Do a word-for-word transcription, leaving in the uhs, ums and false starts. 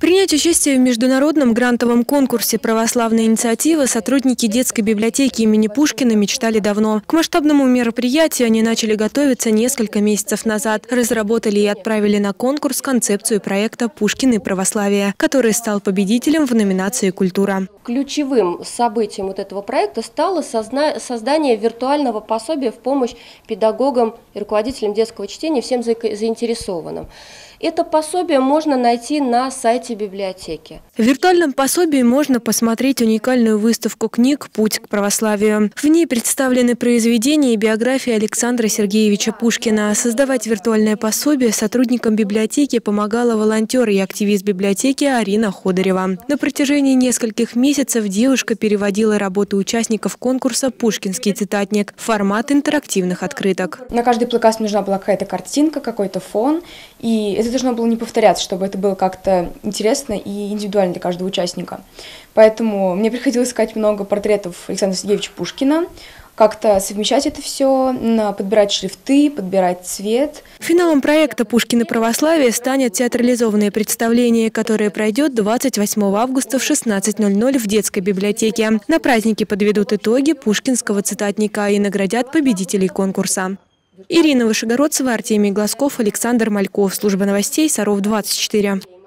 Принять участие в международном грантовом конкурсе «Православная инициатива» сотрудники детской библиотеки имени Пушкина мечтали давно. К масштабному мероприятию они начали готовиться несколько месяцев назад. Разработали и отправили на конкурс концепцию проекта «Пушкин и православие», который стал победителем в номинации «Культура». Ключевым событием вот этого проекта стало создание виртуального пособия в помощь педагогам и руководителям детского чтения, всем заинтересованным. Это пособие можно найти на сайте библиотеки. В виртуальном пособии можно посмотреть уникальную выставку книг «Путь к православию». В ней представлены произведения и биографии Александра Сергеевича Пушкина. Создавать виртуальное пособие сотрудникам библиотеки помогала волонтер и активист библиотеки Арина Ходырева. На протяжении нескольких месяцев девушка переводила работы участников конкурса «Пушкинский цитатник» в формат интерактивных открыток. На каждый плакат нужна была какая-то картинка, какой-то фон, и это должно было не повторяться, чтобы это было как-то интересно и индивидуально для каждого участника. Поэтому мне приходилось искать много портретов Александра Сергеевича Пушкина, как-то совмещать это все, подбирать шрифты, подбирать цвет. Финалом проекта «Пушкин и православие» станет театрализованное представление, которое пройдет двадцать восьмого августа в шестнадцать ноль ноль в детской библиотеке. На празднике подведут итоги пушкинского цитатника и наградят победителей конкурса. Ирина Вышегородцева, Артемий Глазков, Александр Мальков. Служба новостей Саров двадцать четыре.